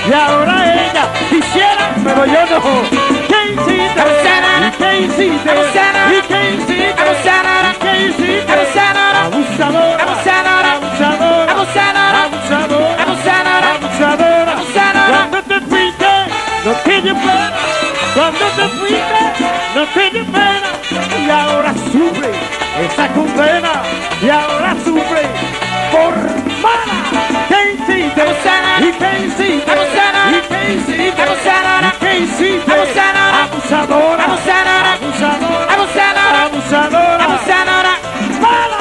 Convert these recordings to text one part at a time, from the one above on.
y ahora ella quisiera, pero yo no. ¿Qué hiciste? ¿Qué hiciste? ¿Y qué hiciste? ¿Qué hiciste? Abusadora, abusadora, abusadora, abusadora, abusadora, abusadora, abusadora, abusadora. Cuando te fuiste, no te dio pena. Cuando te fuiste, no te dio pena. Y ahora sufre esa condena. Y ahora sufre por mala. ¿Qué hiciste? ¿Y qué hiciste? ¿Y qué hiciste? ¿Y qué hiciste? Abusadora, abusadora, abusadora, abusadora, abusadora, abusadora, mala.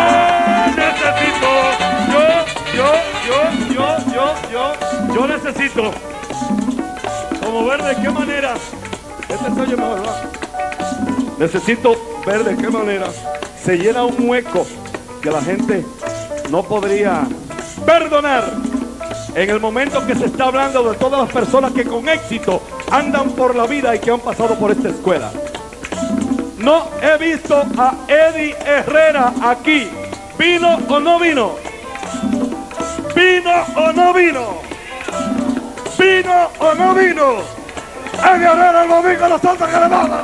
Yo necesito como ver de qué manera este se oye mejor, ¿verdad? Necesito ver de qué manera se llena un hueco que la gente no podría perdonar en el momento que se está hablando de todas las personas que con éxito andan por la vida y que han pasado por esta escuela. No he visto a Eddie Herrera aquí. ¿Vino o no vino? ¿Vino o no vino? ¿Vino o no vino? Eddie Herrera el domingo a la Santa Caravana.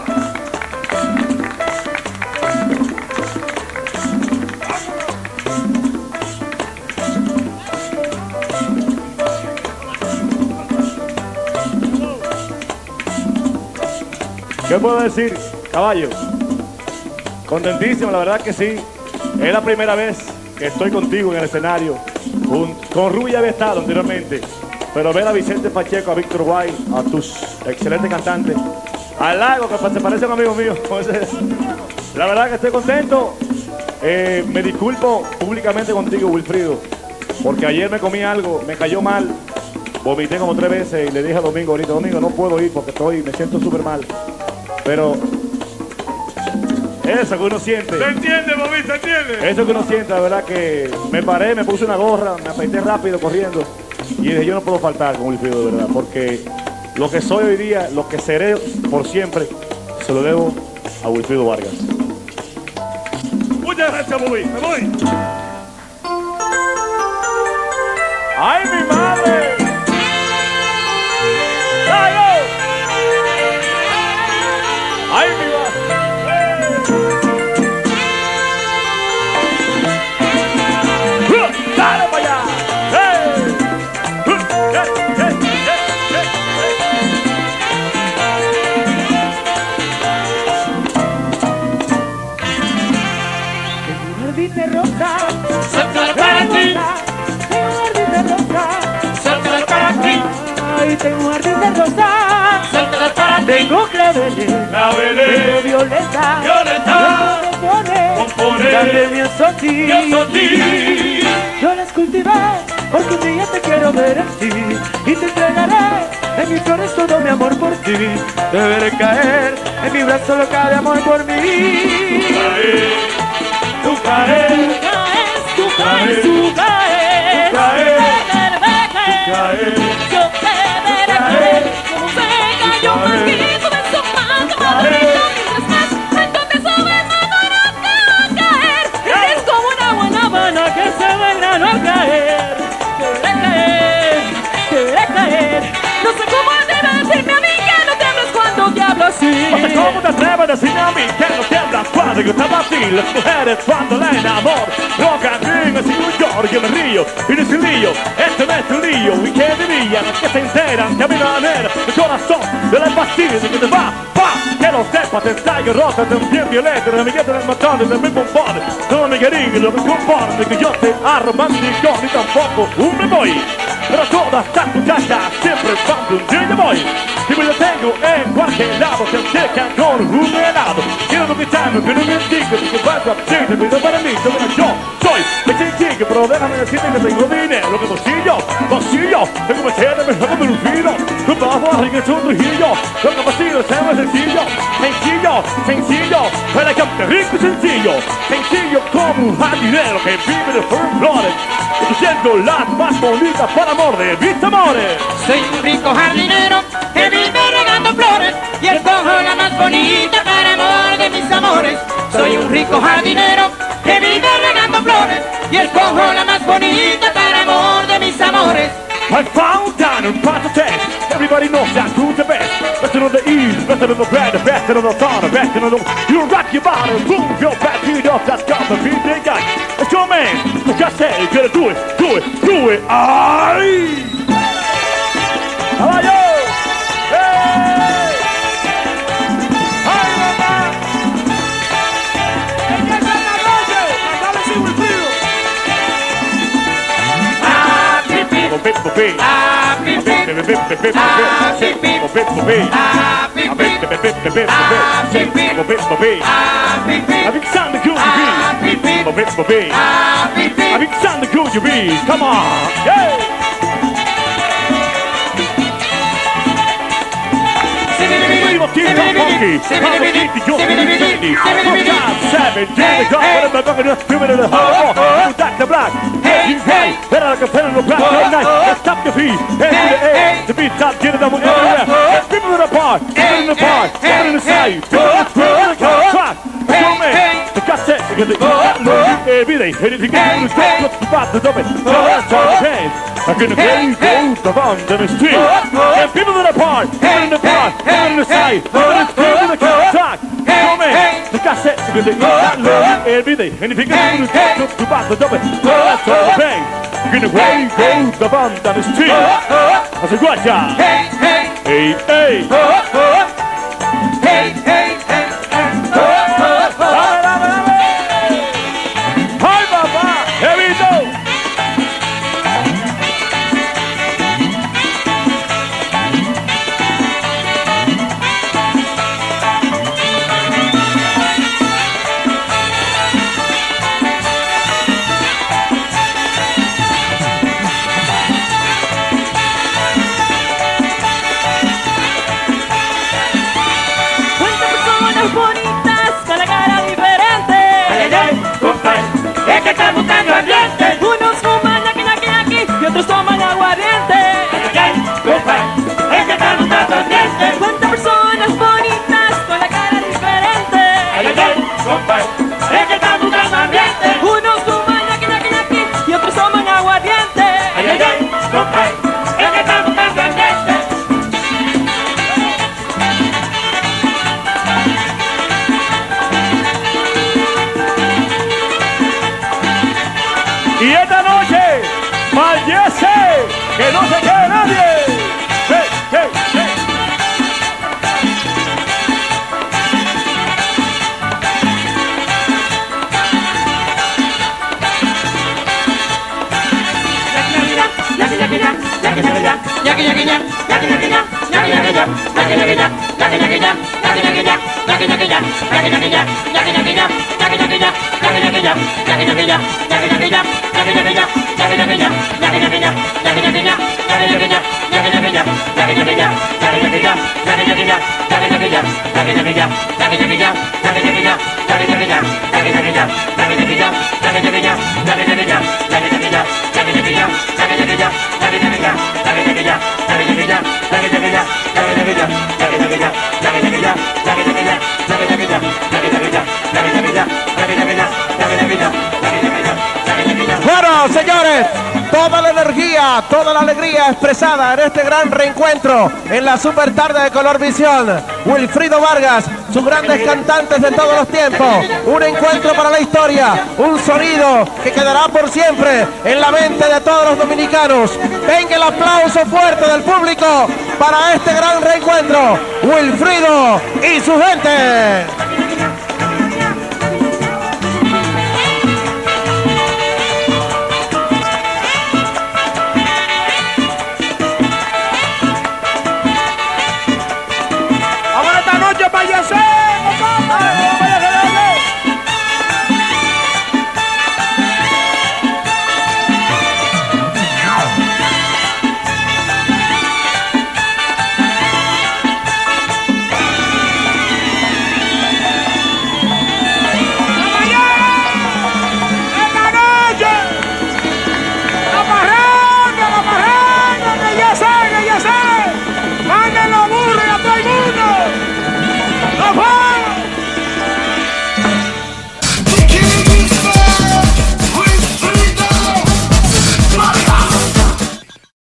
¿Qué puedo decir, caballo? Contentísimo, la verdad que sí. Es la primera vez que estoy contigo en el escenario. Con Rubí ya había estado anteriormente, pero ver a Vicente Pacheco, a Víctor Guay, a tus excelentes cantantes, a Lago, que se parece a un amigo mío. La verdad que estoy contento. Me disculpo públicamente contigo, Wilfrido, porque ayer me comí algo, me cayó mal, vomité como 3 veces y le dije a Domingo ahorita, Domingo, no puedo ir porque me siento súper mal. Pero eso que uno siente. ¿Se entiende, Bobby? ¿Se entiende? Eso que uno siente, la verdad que me paré, me puse una gorra, me afeité rápido corriendo y dije, yo no puedo faltar con Wilfrido, de verdad, porque lo que soy hoy día, lo que seré por siempre, se lo debo a Wilfrido Vargas. Muchas gracias, Bobby. Me voy. ¡Ay, mi madre! ¡Ay, mi madre! ¡Dale para allá! Tengo un jardín de rosas, Suéltala para ti. tengo un jardín de rosas, Suéltala para ti. ay, tengo un jardín de rosas, Suéltala para ti. tengo claveles, tengo Claveles. violeta, Violeta. Compone. dame mi azote. Yo soy ti. Yo las cultivé porque un día te quiero ver en ti y te entregaré en mis flores todo mi amor por ti. Te veré caer en mi brazo loca de amor por mí. Tú caes. Tú caes, tú caes, Tú caes. tú caes. Yo te veré caer como venga yo por ti. Tú me sumas, madrito, mientras más lento te subes, más barato te va a caer. Eres como una buena habana que se va el grano al caer. Te veré caer, te veré caer. No sé cómo debes decirme a mí que no temblas cuando te hablo así. No sé cómo te atreves a decirme a mí que no tiemblas cuando yo te hablo así. Las mujeres cuando la enamoro rocan en así New York, yo me río y no es un lío. Este no es un lío y que dirían los que se enteran que a mi manera el corazón de la pastilla que te va, que lo sepas, te ensayo rosa, te bien violeta, de amiguete del montón, de mi bombón. No me querían lo que compone, que yo te arromántico ni tampoco un me voy. Pero todas estas muchachas siempre cuando un día yo voy. Y me lo tengo en cualquier lado, se checan con un helado. Quiero escucharme que no me indique que vas a hacer, te pido para mí, yo soy ese chico, pero déjame decirte que tengo dinero, lo que bolsillo, tengo machete, me saco de un filo, que bajo arriba es un trujillo, lo que vacío es más sencillo, elegante, rico y sencillo como un jardinero que vive de flores, siendo las más bonitas para amor de mis amores. Soy un rico jardinero que vive regando flores y escojo la más bonita para amor de mis amores. Soy un rico jardinero que vive regando flores y escojo la más bonita para amor de mis amores. I found down and pass the test. Everybody knows that who's the best. Better on the east, better on the bad, the best on the thought, the best on the... You rock your body, move your back, feet off, that's got the beat they got. It's your man, like I said, you gotta do it, do it, do it. Aye! How are you? Hey! Hi, mamá! Come on, yeah. Stop the beat, head to the air, the beat top, get it up in the air. People it apart, people it apart, people it in the side, people it in the track. Yo man, the cassette, because it got every day, anything can do is go to the bottom of it. That's all the hands. I'm gonna go the bond on the street. And people it apart, people in the part, people in the side, people in the track. Yo man, the cassette, because it got every day, anything can do is go to the bottom of it. That's all the hands. You're gonna go the band on the street. That's a good job. Hey, hey, hey, hey, hey, hey, hey, hi, Papa. Here we go. Unos fuman ñaqui y otros toman aguardiente. Es que están buscando dientes. ¿Cuántas personas bonitas con la cara diferente? Es que están buscando ambiente. Unos fuman ñaqui y otros toman aguardiente. Es que están buscando ambiente. Y esta noche, fallece, que no se quede nadie. Hey, hey, hey. Bueno, señores, toda la energía, toda la alegría expresada en este gran reencuentro en la super tarde de Colorvisión. Wilfrido Vargas, sus grandes cantantes de todos los tiempos, un encuentro para la historia, un sonido que quedará por siempre en la mente de todos los dominicanos. Venga el aplauso fuerte del público para este gran reencuentro, Wilfrido y su gente.